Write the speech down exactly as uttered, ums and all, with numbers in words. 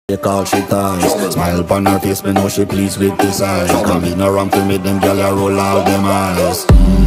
Take all she ties. Smile upon her face, me know she pleased with this eyes. Come in around to meet them, girl, I roll out them eyes.